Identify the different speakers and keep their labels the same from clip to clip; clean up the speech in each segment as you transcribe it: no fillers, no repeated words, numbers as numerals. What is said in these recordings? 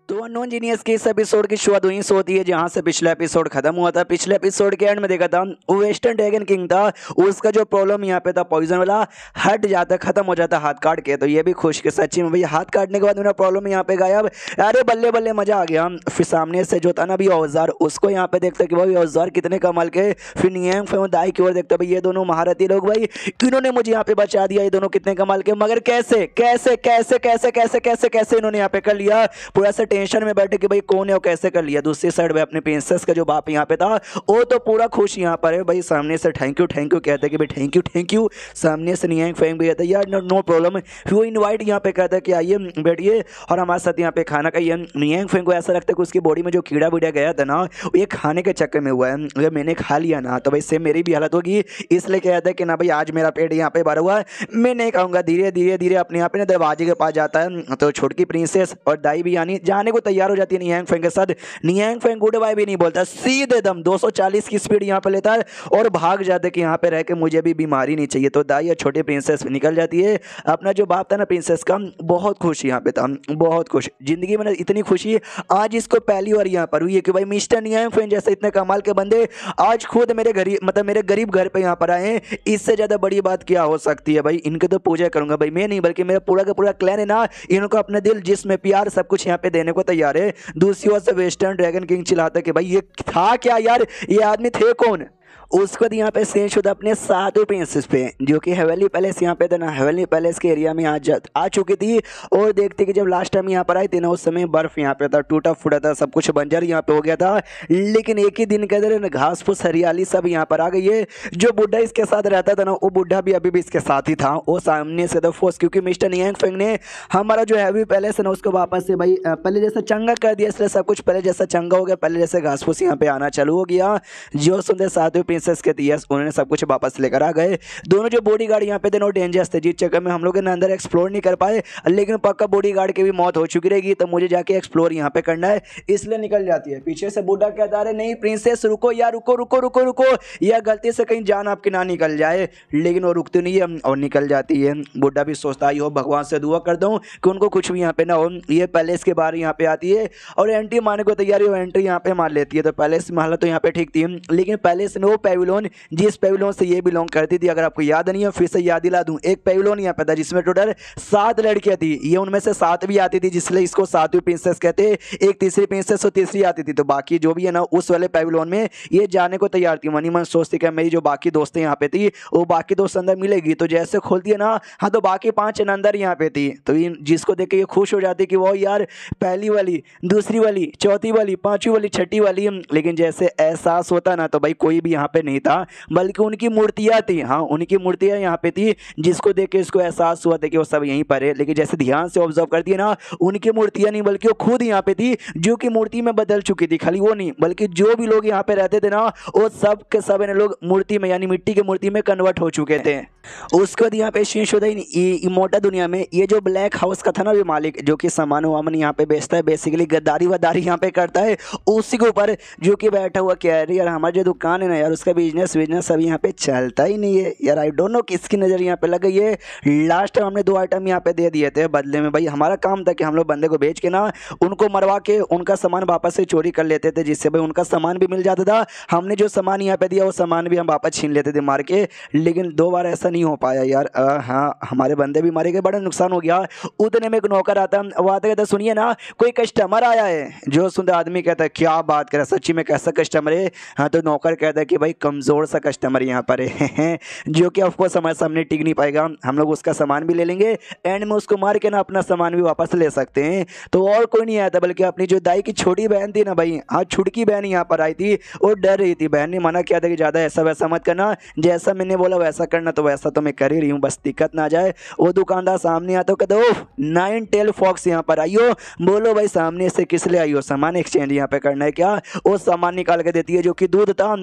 Speaker 1: तो unknown genius के इस एपिसोड की शुरुआत वहीं से होती है जहां से पिछला एपिसोड खत्म हुआ था। पिछले एपिसोड के एंड में देखा था वो वेस्टर्न ड्रैगन किंग था, उसका जो प्रॉब्लम यहाँ पे था पॉइजन वाला हट जाता, खत्म हो जाता हाथ काट के। तो ये भी खुश के सच्ची में भैया हाथ काटने के बाद मेरा प्रॉब्लम यहाँ पे गायब। अरे बल्ले बल्ले मजा आ गया। फिर सामने से जो था ना भी औजार, उसको यहाँ पे देखते कि भाई औजार कितने कमाल के। फिर नियंग फेंग दाई की ओर देखते भाई ये दोनों महारथी लोग, भाई इन्होंने मुझे यहाँ पे बचा दिया, ये दोनों कितने कमाल के। मगर कैसे कैसे कैसे कैसे कैसे कैसे कैसे इन्होंने यहाँ पे कर लिया। पूरा सा टेंशन में बैठे कि भाई कौन है और कैसे कर लिया। दूसरी साइड में अपने प्रिंसेस का जो बाप यहाँ पे था वो तो पूरा खुश यहाँ पर है भाई। सामने से थैंक यू कहते हैं कि भाई थैंक यू। सामने से नियंग फेंग भी कहता है यार नो प्रॉब्लम। फिर वो इनवाइट यहाँ पे कहता है कि आइए बैठिए और हमारे साथ यहाँ पे खाना खाइए। नियंग फेंग को ऐसा लगता है कि उसकी बॉडी में जो कीड़ा वीड़ा गया था ना ये खाने के चक्कर में हुआ है। अगर मैंने खा लिया ना तो भाई सेम मेरी भी हालत होगी, इसलिए कहता है कि ना भाई आज मेरा पेट यहाँ पे भरा हुआ है, मैं नहीं खाऊंगा। धीरे धीरे धीरे अपने आप ना दरवाजे के पास जाता है तो छोटकी प्रिंसेस और दाई भी यानी जाने को तैयार हो जाती है नियंग फेंग के साथ। नियंग फेंग गुड बाय भी नहीं बोलता, सीधे दम 240 की स्पीड यहाँ पे लेता है और भाग जाता है कि यहाँ पे रह के मुझे भी बीमारी नहीं चाहिए। तो दाई और छोटी प्रिंसेस निकल जाती है। अपना जो बाप था ना प्रिंसेस का बहुत खुश यहाँ पे था, बहुत खुश। जिंदगी में इतनी खुशी आज इसको पहली बार यहाँ पर हुई है कि भाई मिस्टर नियंग फेंग जैसे इतने कमाल के बंदे आज खुद मेरे गरीब घर पे यहाँ पर आए हैं। इससे ज्यादा बड़ी बात क्या हो सकती है भाई। इनके तो पूजा करूंगा भाई, मैं नहीं बल्कि मेरा पूरा का पूरा क्लैन है ना, इनको अपने दिल जिसमें प्यार सब कुछ यहाँ पे देने को तैयार है। दूसरी ओर से वेस्टर्न ड्रैगन किंग चिल्लाता कि भाई ये था क्या यार, ये आदमी थे कौन। उसके बाद यहाँ पे सेंस होता अपने सातों प्रिंसेस पे जो कि हेवनली पैलेस यहाँ पे था ना, हेवनली पैलेस के एरिया में आ चुकी थी। और देखते कि जब लास्ट टाइम यहाँ पर आई थी ना उस समय बर्फ यहाँ पे था, टूटा फूटा था, सब कुछ बंजर यहाँ पे हो गया था। लेकिन एक ही दिन के अंदर घास फूस हरियाली सब यहाँ पर आ गई है। जो बुढ़ा इसके साथ रहता था ना वो बुढ़ा भी अभी भी इसके साथ ही था, वो सामने से था फोर्स, क्योंकि मिस्टर नियंग फेंग ने हमारा जो हैवी पैलेस है ना उसको वापस से भाई पहले जैसा चंगा कर दिया, इसलिए सब कुछ पहले जैसा चंगा हो गया, पहले जैसे घास फूस यहाँ पे आना चालू हो गया। जो सुनते सातों प्रिंसेस के यस उन्होंने सब कुछ वापस लेकर आ गए। दोनों जो बॉडीगार्ड यहाँ पे थे नो डेंजरस थे, जिस चक्कर में हम लोग अंदर एक्सप्लोर नहीं कर पाए। लेकिन पक्का बॉडीगार्ड की भी मौत हो चुकी रहेगी तो मुझे जाके एक्सप्लोर यहाँ पे करना है, इसलिए निकल जाती है। पीछे से बूढ़ा कहता है नहीं प्रिंसेस रुको यार, रुको या गलती से कहीं जान आपकी ना निकल जाए। लेकिन वो रुकती नहीं है और निकल जाती है। बूढ़ा भी सोचता है हो भगवान से दुआ कर दूं कि उनको कुछ भी यहाँ पे ना हो। ये पैलेस के बाहर यहाँ पे आती है और एंट्री मारने को तैयारी, वो एंट्री यहाँ पे मार लेती है। तो पैलेस में हालत तो यहाँ पे ठीक थी, लेकिन पैलेस में वो पेविलियन जिस पेविलियन से ये बिलोंग करती थी, अगर आपको याद नहीं है फिर से याद दिला दूं, एक पेविलियन यहाँ पे था जिसमें टोटल 7 लड़कियां थी। ये उनमें से 7 भी आती थी जिसलिए इसको 7वीं प्रिंसेस कहते हैं। एक तीसरी प्रिंसेस और तीसरी आती थी। तो बाकी जो भी है ना उस वाले पेविलियन में ये जाने को तैयार थी। मनी मन सोचती कि मेरी जो बाकी दोस्तें यहाँ पे थी वो बाकी दोस्त अंदर मिलेगी। तो जैसे खोलती है ना हाँ तो बाकी 5 अंदर यहाँ पे थी। तो जिसको देख के ये खुश हो जाती कि वो यार पहली वाली, दूसरी वाली, चौथी वाली, 5वीं वाली, 6ठी वाली। लेकिन जैसे एहसास होता ना तो भाई कोई भी यहाँ पे नहीं था, बल्कि उनकी मूर्तियां थी। हाँ उनकी मूर्तियां यहाँ पे थी, जिसको देख के इसको एहसास हुआ था कि वो सब यहीं पर है। लेकिन जैसे ध्यान से ऑब्जर्व करती है ना उनकी मूर्तियां नहीं बल्कि वो खुद यहाँ पे थी, जो कि मूर्ति में बदल चुकी थी। खाली वो नहीं बल्कि जो भी लोग यहाँ पे रहते थे ना वो सब के सब लोग मूर्ति में यानी मिट्टी की मूर्ति में कन्वर्ट हो चुके थे। उसके बाद यहाँ पे इमोर्टा दुनिया में ये जो ब्लैक हाउस का था ना मालिक, जो कि सामान वामान यहाँ पे बेचता है, बेसिकली गद्दारी वदारी यहाँ पे करता है, उसी के ऊपर जो कि बैठा हुआ कह रही यार हमारी जो दुकान है ना यार उसका बिजनेस सब यहाँ पे चलता ही नहीं है यार। आई डोंट नो किसकी नज़र यहाँ पे लग गई है। लास्ट टाइम हमने 2 आइटम यहाँ पे दे दिए थे बदले में। भाई हमारा काम था कि हम लोग बंदे को बेच के ना उनको मरवा के उनका सामान वापस से चोरी कर लेते थे, जिससे भाई उनका सामान भी मिल जाता था। हमने जो सामान यहाँ पे दिया वो सामान भी हम वापस छीन लेते थे मार के। लेकिन 2 बार ऐसा नहीं हो पाया यार। हाँ हमारे बंदे भी मारे गए, बड़ा नुकसान हो गया। उतने में एक नौकर आता, वो आता कहता सुनिए ना कोई कस्टमर आया है। जो सुनते आदमी कहता है क्या बात करे सच्ची में कैसा कस्टमर है। हाँ तो नौकर कहता है कि भाई कमज़ोर सा कस्टमर यहाँ पर है जो कि ऑफकोर्स हमारे सामने टिक नहीं पाएगा। हम लोग उसका सामान भी ले लेंगे, एंड में उसको मार के ना अपना सामान भी वापस ले सकते हैं। तो और कोई नहीं आया था बल्कि अपनी जो दाई की छोटी बहन थी ना भाई, हाँ छुटकी बहन यहाँ पर आई थी। वो डर रही थी, बहन ने मना किया था कि ज़्यादा ऐसा वैसा मत करना, जैसा मैंने बोला वैसा करना, तो वैसा तो मैं कर ही रही हूँ, बस दिक्कत ना आ जाए। वो दुकानदार सामने आता कहते ओ 9 टेल फॉक्स यहाँ पर आई हो। बोलो भाई सामने से किस लिए आई हो, सामान एक्सचेंज यहाँ पे करना है क्या। वो सामान निकाल के देती है जो कि दूध था और साथ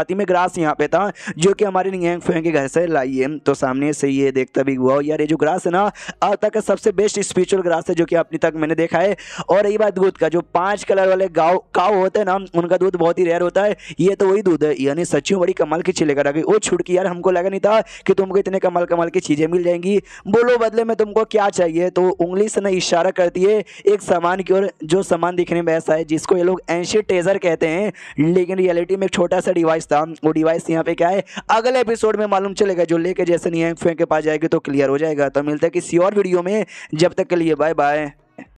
Speaker 1: शुरुआती में ग्रास यहाँ पे था जो कि हमारी नियांग फेंग के घर से लाई है। तो सामने से ये देखता भी हुआ यार, ये जो ग्रास है ना आज तक का सबसे बेस्ट स्पिरिचुअल ग्रास है जो कि अपनी तक मैंने देखा है। और रही बात दूध का, जो 5 कलर वाले काव होते हैं ना उनका दूध बहुत ही रेयर होता है, ये तो वही दूध है। यानी सच्ची में बड़ी कमाल की चीज लेकर आ गई। ओ छुटकी यार, हमको लगा नहीं था कि तुमको इतने कमाल कमाल की चीजें मिल जाएंगी। बोलो बदले में तुमको क्या चाहिए। तो उंगली से ना इशारा करती है एक सामान की ओर, जो सामान दिखने में ऐसा है जिसको ये लोग एंशियंट टेजर कहते हैं, लेकिन रियलिटी में एक छोटा सा डिवाइस था। वो डिवाइस यहाँ पे क्या है अगले एपिसोड में मालूम चलेगा। जो लेके जैसे नियांग फेंग के पास जाएगी तो क्लियर हो जाएगा। तो मिलता है किसी और वीडियो में, जब तक के लिए बाय बाय।